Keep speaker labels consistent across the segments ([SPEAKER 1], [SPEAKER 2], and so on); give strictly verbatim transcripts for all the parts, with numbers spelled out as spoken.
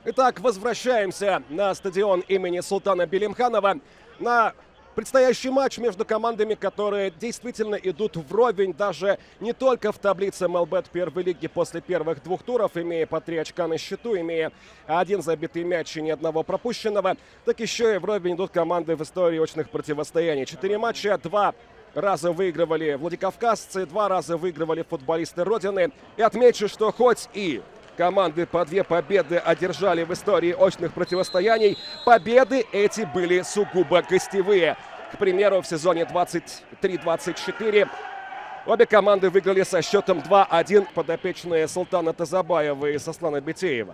[SPEAKER 1] Итак, возвращаемся на стадион имени Султана Белимханова на предстоящий матч между командами, которые действительно идут вровень даже не только в таблице эм эл бэ первой лиги после первых двух туров, имея по три очка на счету, имея один забитый мяч и ни одного пропущенного, так еще и вровень идут команды в истории очных противостояний. Четыре матча, два раза выигрывали владикавказцы, два раза выигрывали футболисты Родины. И отмечу, что хоть и команды по две победы одержали в истории очных противостояний, победы эти были сугубо гостевые. К примеру, в сезоне двадцать три двадцать четыре обе команды выиграли со счетом два один, подопечные Султана Тазабаева и Сослана Битеева.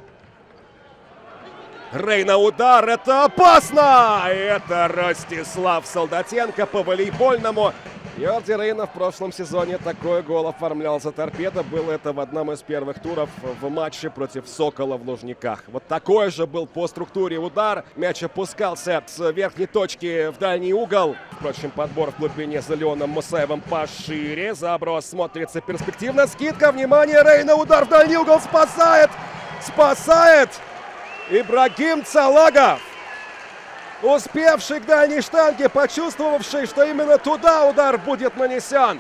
[SPEAKER 1] Рейна удар, это опасно! Это Ростислав Солдатенко по волейбольному. Йорди Рейна в прошлом сезоне такой гол оформлял за Торпедо. Было это в одном из первых туров в матче против Сокола в Лужниках. Вот такой же был по структуре удар. Мяч опускался с верхней точки в дальний угол. Впрочем, подбор в глубине за Леоном Мусаевым пошире. Заброс смотрится перспективно. Скидка, внимание, Рейна, удар в дальний угол, спасает! Спасает! Ибрагим Цалагов, успевший к дальней штанге, почувствовавший, что именно туда удар будет нанесен.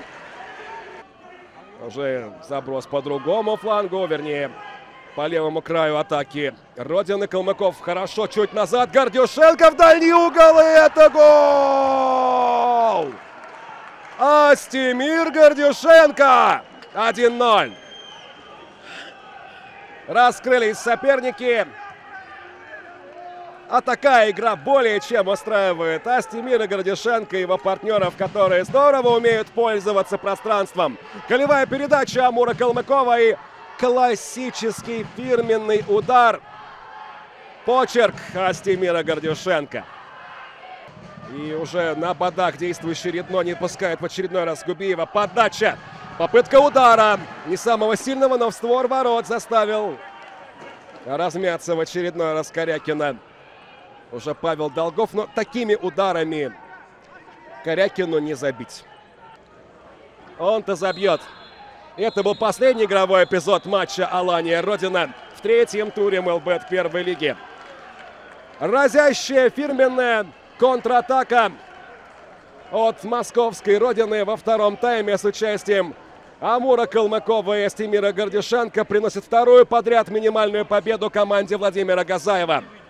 [SPEAKER 1] Уже заброс по другому флангу, вернее, по левому краю атаки Родины. Калмыков хорошо чуть назад. Гордюшенко в дальний угол, и это гол! Астемир Гордюшенко! один ноль. Раскрылись соперники. А такая игра более чем устраивает Астемира Гордюшенко и его партнеров, которые здорово умеют пользоваться пространством. Голевая передача Амура Калмыкова и классический фирменный удар. Почерк Астемира Гордюшенко. И уже на бодах действующий Редно не пускает в очередной раз Губиева. Подача. Попытка удара. Не самого сильного, но в створ ворот заставил размяться в очередной раз Корякина. Уже Павел Долгов, но такими ударами Корякину не забить. Он-то забьет. Это был последний игровой эпизод матча Алания-Родина в третьем туре эм эл бэ первой лиги. Разящая фирменная контратака от московской Родины во втором тайме с участием Амура Калмыкова и Астемира Гордюшенко приносит вторую подряд минимальную победу команде Владимира Газаева.